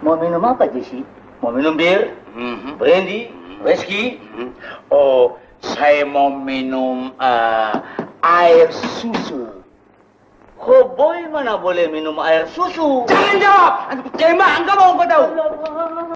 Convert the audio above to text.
Mau minum apa, Jesse? Mau minum bir? Brandy? Whisky? Oh, saya mau minum air susu. Oh boy, mana boleh minum air susu? Jangan jawab! Cema, enggak mau kau tahu.